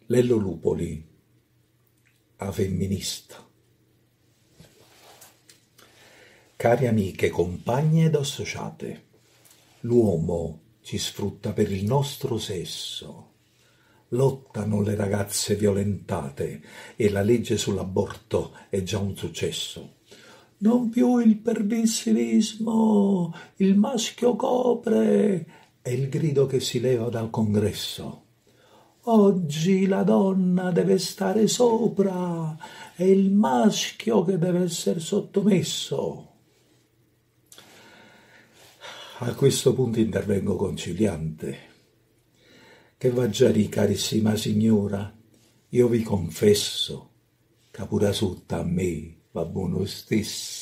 Lello Lupoli, a femminista. Cari amiche, compagne ed associate, l'uomo ci sfrutta per il nostro sesso. Lottano le ragazze violentate e la legge sull'aborto è già un successo. Non più il permissivismo, il maschio copre, è il grido che si leva dal congresso. Oggi la donna deve stare sopra, è il maschio che deve essere sottomesso. A questo punto intervengo conciliante. Che va già di carissima signora, io vi confesso che pure sotto a me va buono stesso.